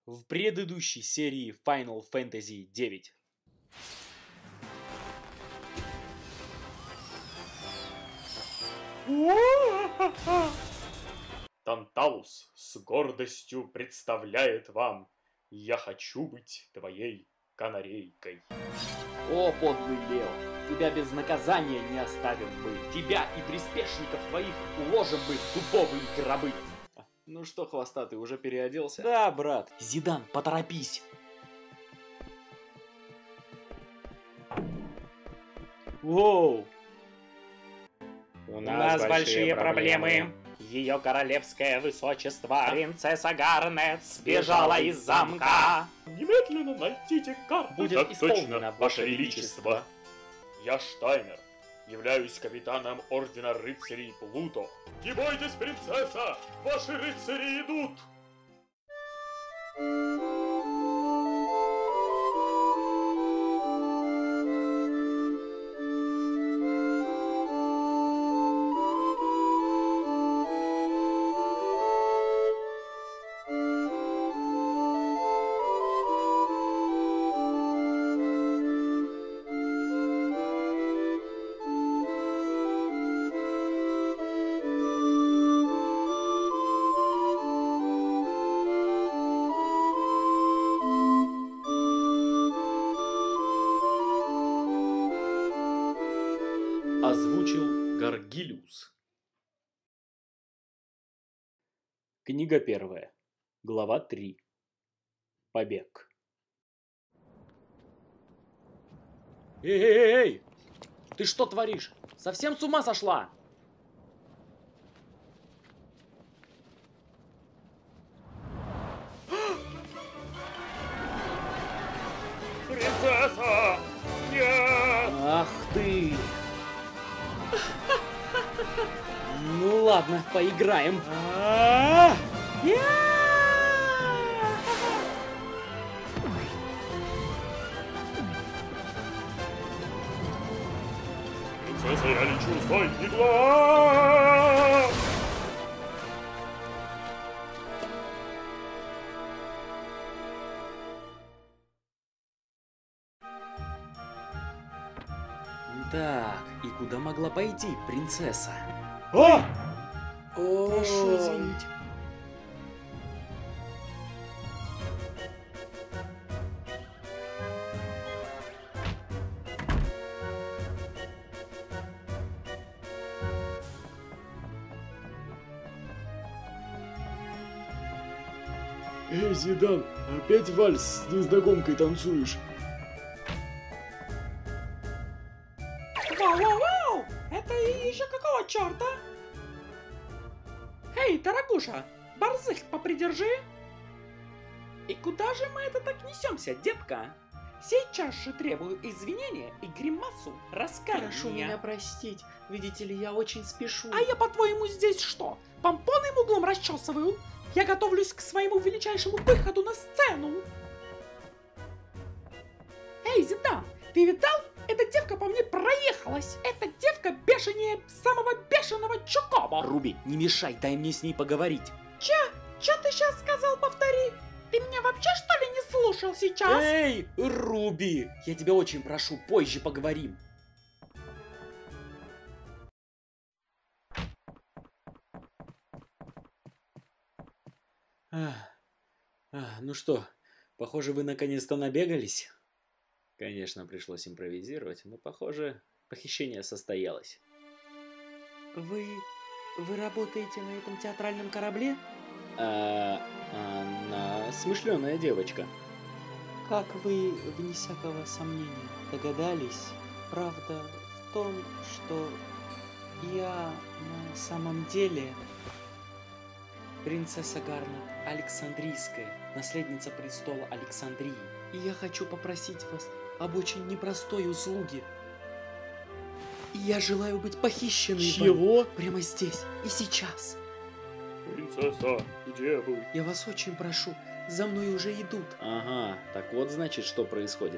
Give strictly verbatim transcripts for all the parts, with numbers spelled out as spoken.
В предыдущей серии Final Fantasy девять. Танталус с гордостью представляет вам: я хочу быть твоей канарейкой. О, подлый Лео, тебя без наказания не оставим мы. Тебя и приспешников твоих уложим мы в дубовые гробы. Ну что, хвостатый, уже переоделся? Да, брат. Зидан, поторопись. Воу. У У нас большие проблемы. Ее королевское высочество, принцесса Гарнет, сбежала из замка. Немедленно найдите карту. Будет Так исполнено, точно, Ваше Величество. Я Штайнер, являюсь капитаном Ордена Рыцарей Плуто. Не бойтесь, принцесса, ваши рыцари идут! Озвучил Гаргилиус. Книга первая. Глава три. Побег. Эй-эй-эй! Ты что творишь? Совсем с ума сошла? Принцесса! Нет! Ах ты! Ну ладно, поиграем. Принцесса, я лечу, стой, игла! Так, и куда могла пойти принцесса? А! Прошу извинить. Эй, Зидан, опять вальс с незнакомкой танцуешь? Вау-вау-вау! Это еще какого черта? Эй, дорогуша, борзых попридержи. И куда же мы это так несемся, детка? Сейчас же требую извинения и гримасу раскаяния. Прошу меня простить, видите ли, я очень спешу. А я, по-твоему, здесь что, помпоным углом расчесываю? Я готовлюсь к своему величайшему выходу на сцену. Эй, Зидан, ты видал? Эта девка по мне проехалась. Эта девка бешенее самого бешеного Чокоба. Руби, не мешай, дай мне с ней поговорить. Че? Че ты сейчас сказал, повтори? Ты меня вообще, что ли, не слушал сейчас? Эй, Руби, я тебя очень прошу, позже поговорим. А, а, ну что, похоже, вы наконец-то набегались? Конечно, пришлось импровизировать, но, похоже, похищение состоялось. Вы... вы работаете на этом театральном корабле? А, она смышленая девочка. Как вы, вне всякого сомнения, догадались, правда в том, что я на самом деле принцесса Гарнет Александрийская, наследница престола Александрии. И я хочу попросить вас об очень непростой услуге. И я желаю быть похищенной Чего? вами прямо здесь и сейчас. Принцесса, где вы? Я вас очень прошу, за мной уже идут. Ага, так вот значит, что происходит.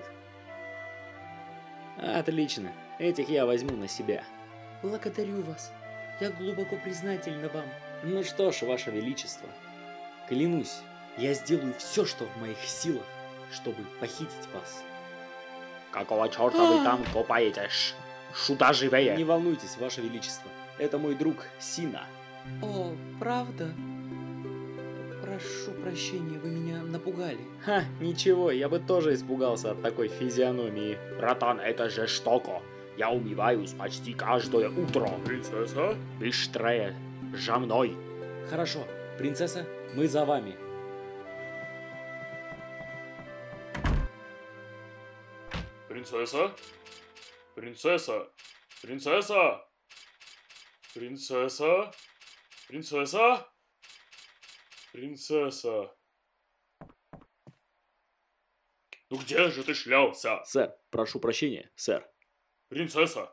Отлично, этих я возьму на себя. Благодарю вас. Я глубоко признательна вам. Ну что ж, Ваше Величество, клянусь, Я сделаю все, что в моих силах, чтобы похитить вас. Какого черта вы там копаетесь? Сюда живее! Не волнуйтесь, Ваше Величество. Это мой друг Сина. О, правда? Прошу прощения, вы меня напугали. Ха, ничего, я бы тоже испугался от такой физиономии. Братан, это жестоко. Я умываюсь почти каждое утро. Принцесса? Быстрее, за мной. Хорошо, принцесса, мы за вами. Принцесса? Принцесса? Принцесса? Принцесса? Принцесса? Принцесса? Ну где же ты шлялся? Сэр, прошу прощения, сэр. Принцесса?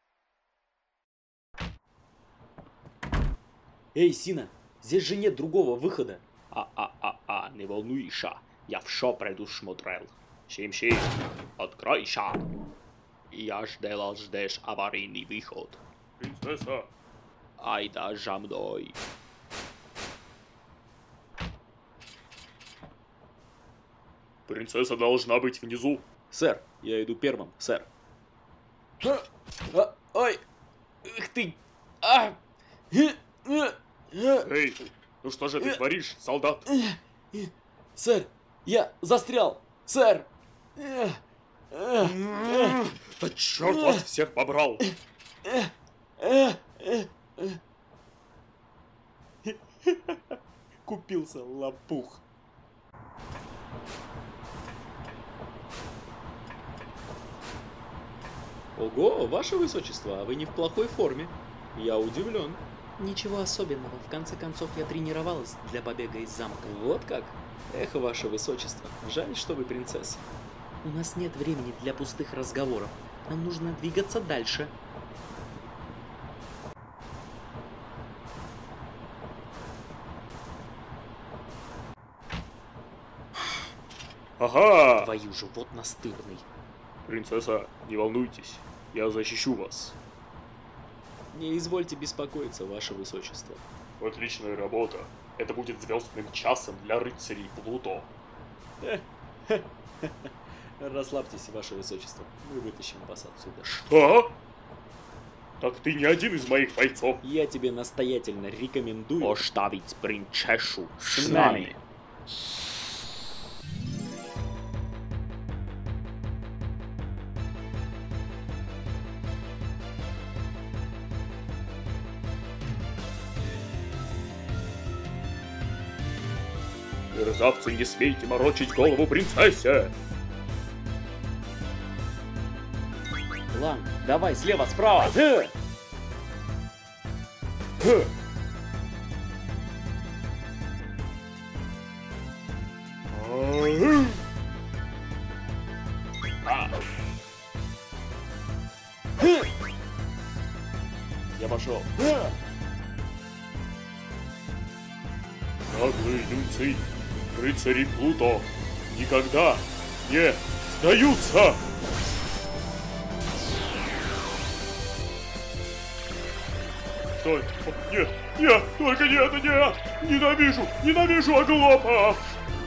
Эй, Сина, здесь же нет другого выхода. А-а-а-а, не волнуйся, я все предусмотрел. Сим-сим, откройся. Я сделал здесь аварийный выход. Принцесса? Ай да за мной. Принцесса должна быть внизу. Сэр, я иду первым, сэр. А, а, ой, эх ты, а, Эй, ну что же ты творишь, солдат? Сэр, я застрял, сэр. Да черт вас всех побрал. Купился лопух. Ого, Ваше Высочество, а вы не в плохой форме. Я удивлен. Ничего особенного. В конце концов, я тренировалась для побега из замка. Вот как? Эх, Ваше Высочество, жаль, что вы принцесса. У нас нет времени для пустых разговоров. Нам нужно двигаться дальше. Ага! Твою же, вот настырный. Принцесса, не волнуйтесь, я защищу вас. Не извольте беспокоиться, Ваше Высочество. Отличная работа. Это будет звездным часом для рыцарей Плуто. Расслабьтесь, Ваше Высочество. Мы вытащим вас отсюда. Что? Так ты не один из моих бойцов. Я тебе настоятельно рекомендую оставить принцессу с нами. Мерзавцы, не смейте морочить голову принцессе! Лан, давай слева, справа! Хы! Хы! А! Хы! Я пошел. Наглые юнцы, рыцари Плуто, никогда не сдаются! Стой! О, нет! Нет! Только не это! Нет! Ненавижу! Ненавижу оглопов!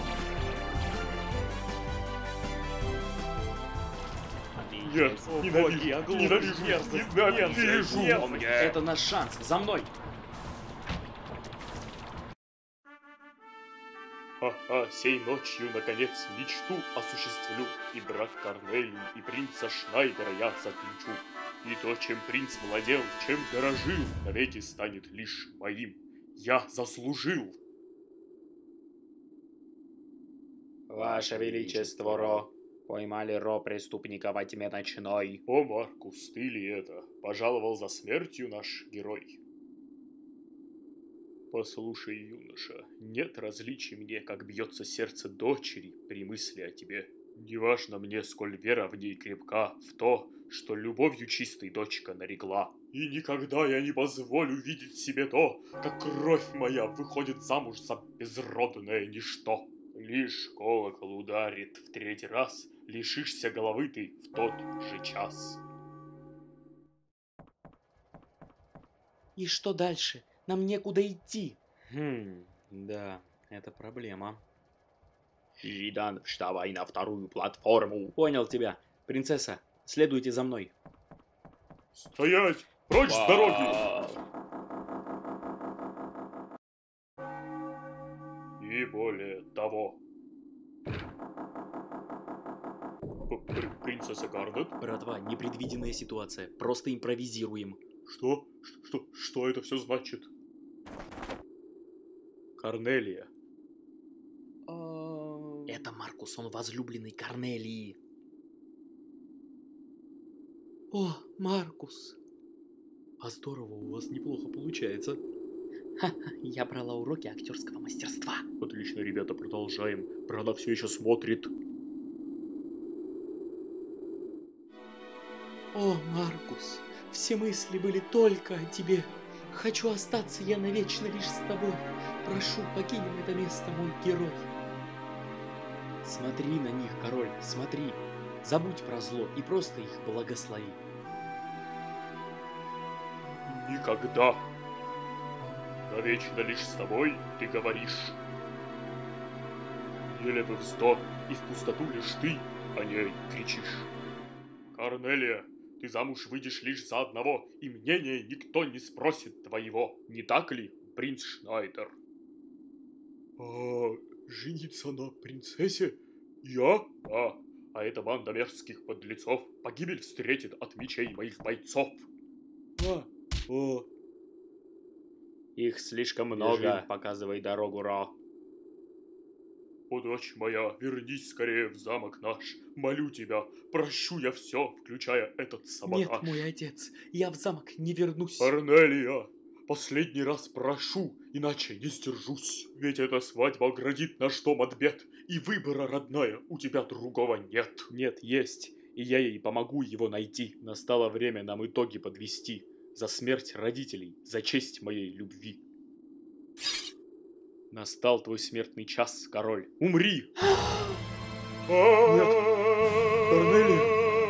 Нет! Ненавижу! Ненавижу! Ненавижу! Это наш шанс! За мной! Ха-ха, сей ночью, наконец, мечту осуществлю, и брак Корнелию, и принца Шнайдера я заключу. И то, чем принц владел, чем дорожил, навеки станет лишь моим. Я заслужил. Ваше Величество, Ро, поймали Ро преступника во тьме ночной. О, Маркус, ты ли это? Пожаловал за смертью наш герой. Послушай, юноша, нет различий мне, как бьется сердце дочери при мысли о тебе. Неважно мне, сколь вера в ней крепка, в то, что любовью чистой дочка нарекла. И никогда я не позволю видеть себе то, как кровь моя выходит замуж за безродное ничто. Лишь колокол ударит в третий раз, лишишься головы ты в тот же час. И что дальше? Нам некуда идти. Хм, да, это проблема. Зидан, вставай на вторую платформу. Понял тебя. Принцесса, следуйте за мной. Стоять! Прочь с дороги! И более того. П- Принцесса Гарнет? Братва, непредвиденная ситуация. Просто импровизируем. Что? Что, что это все значит? Корнелия. Это Маркус, он возлюбленный Корнелии. О, Маркус. А здорово, у вас неплохо получается. Ха-ха, я брала уроки актерского мастерства. Отлично, ребята, продолжаем. Правда, все еще смотрит. О, Маркус, все мысли были только о тебе. Хочу остаться я навечно лишь с тобой. Прошу, покинем это место, мой герой. Смотри на них, король, смотри. Забудь про зло и просто их благослови. Никогда. Навечно лишь с тобой ты говоришь. Еле бы вздох, и в пустоту лишь ты о ней кричишь. Корнелия, ты замуж выйдешь лишь за одного, и мнения никто не спросит твоего. Не так ли, принц Шнайдер? А, жениться на принцессе? Я? А, а эта банда мерзких подлецов погибель встретит от мечей моих бойцов. А, о. Их слишком много. Бежим. Показывай дорогу, Ро. О, дочь моя, вернись скорее в замок наш. Молю тебя, прощу я все, включая этот саботаж. Нет, мой отец, я в замок не вернусь. Корнелия, последний раз прошу, иначе не сдержусь. Ведь эта свадьба оградит наш дом от бед, и выбора, родная, у тебя другого нет. Нет, есть, и я ей помогу его найти. Настало время нам итоги подвести. За смерть родителей, за честь моей любви. Настал твой смертный час, король. Умри! Нет, Корнелия!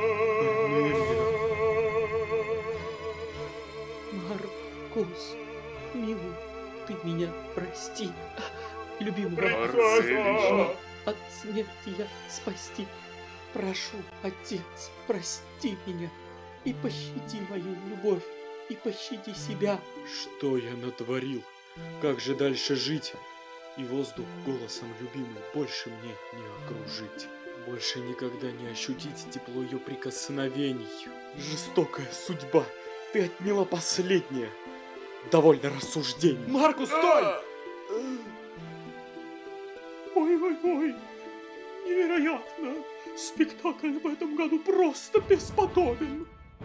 Маркус, милый, ты меня прости. Любимого Принцесса! от смерти я спасти. Прошу, отец, прости меня и пощади мою любовь, и пощади себя. Что я натворил? Как же дальше жить? И воздух голосом любимый больше мне не окружить. Больше никогда не ощутить тепло ее прикосновений. Жестокая судьба, ты отняла последнее. Довольно рассуждений. Маркус, стой! Ой-ой-ой, невероятно! Спектакль в этом году просто бесподобен!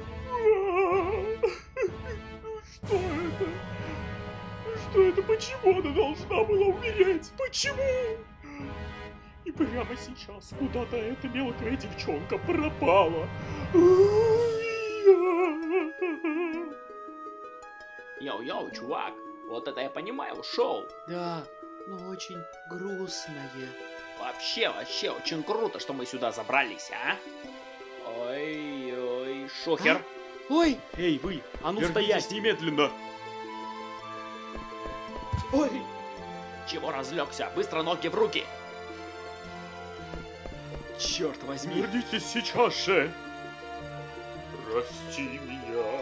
Что это? Что это? Почему она должна была умереть? Почему? И прямо сейчас куда-то эта мелкая девчонка пропала. Йоу-йоу, чувак, вот это я понимаю, шоу. Да, но очень грустное. Вообще, вообще, очень круто, что мы сюда забрались, а? Ой-ой, шухер. А? Ой! Эй, вы, А ну вернитесь стоять! немедленно! Ой! Чего разлегся? Быстро ноги в руки. Черт возьми! Вернитесь сейчас же! Прости меня,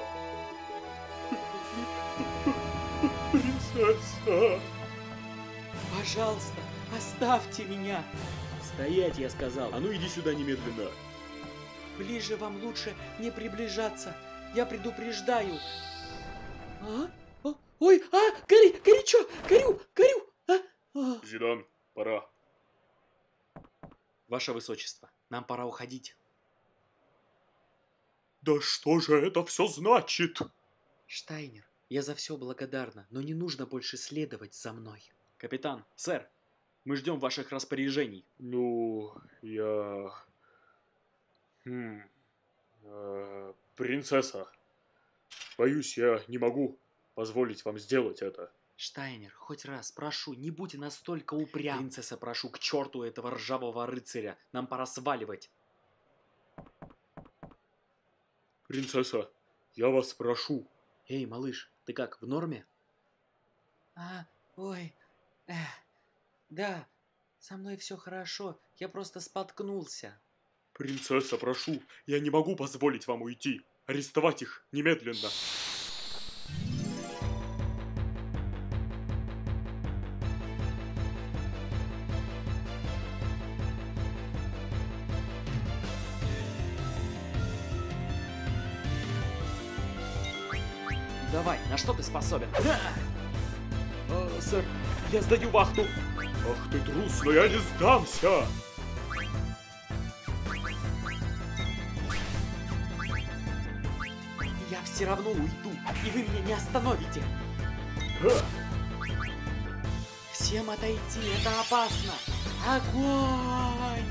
принцесса! Пожалуйста, оставьте меня! Стоять, я сказал. А ну иди сюда немедленно! Ближе вам лучше не приближаться. Я предупреждаю. А? О, ой, а, гори, горячо, горю, горю. А? А. Зидан, пора. Ваше Высочество, нам пора уходить. Да что же это все значит? Штайнер, я за все благодарна, но не нужно больше следовать за мной. Капитан, сэр, мы ждем ваших распоряжений. Ну, я... Хм... Э, принцесса, боюсь, я не могу позволить вам сделать это. Штайнер, хоть раз, прошу, не будь настолько упрям. Принцесса, прошу, к черту этого ржавого рыцаря. Нам пора сваливать. Принцесса, я вас прошу. Эй, малыш, ты как, в норме? А, ой, эх, да, Со мной все хорошо, я просто споткнулся. Принцесса, прошу, я не могу позволить вам уйти. Арестовать их немедленно. Давай, на что ты способен? А, сэр, я сдаю вахту. Ах ты трус, но я не сдамся. Я все равно уйду, и вы меня не остановите. Всем отойти, это опасно. Огонь!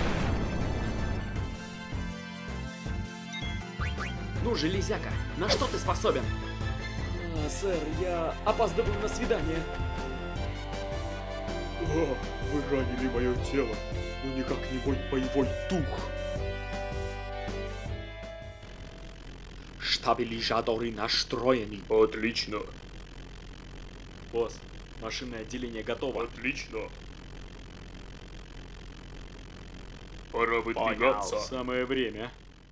Ну, железяка, на что ты способен? А, сэр, я опаздываю на свидание. О, вы ранили мое тело, но никак не мой боевой дух. Стабилизаторы настроены. Отлично. Босс, машинное отделение готово. Отлично. Пора выдвигаться. Самое время.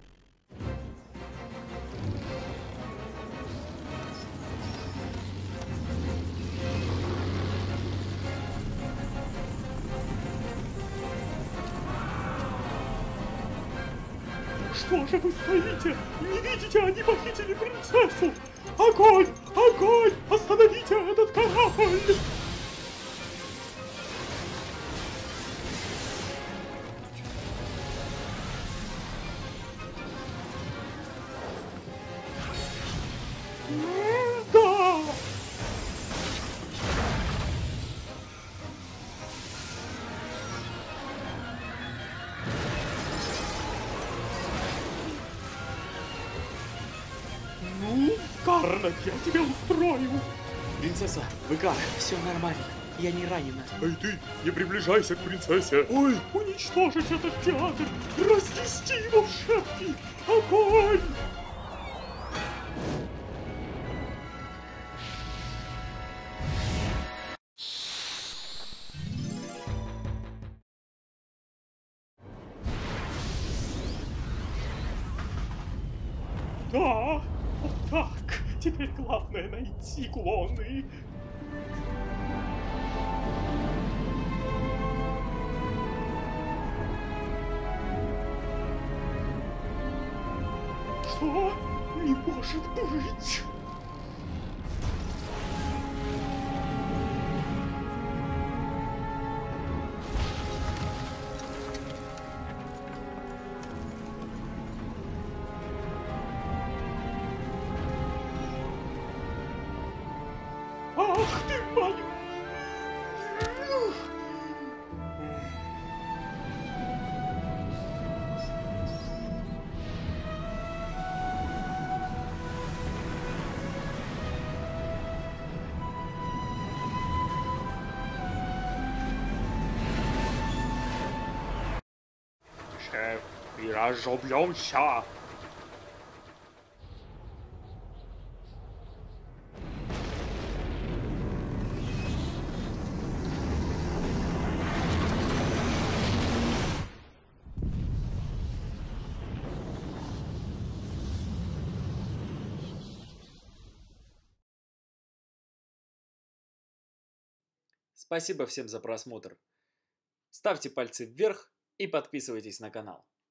Что же вы стоите? Не видите, они похитили принцессу! Огонь! Огонь! Остановите этот корабль! Да! Ну, Карнак, я тебя устрою! Принцесса, вы как? Все нормально. Я не ранена. Эй ты, не приближайся к принцессе! Ой, уничтожить этот театр! Разнести его в щепки! Огонь! Да, вот так. Теперь главное найти клоны. Что? Не может быть! Ах ты, мою! Шеф, и разобьемся! Спасибо всем за просмотр. Ставьте пальцы вверх и подписывайтесь на канал.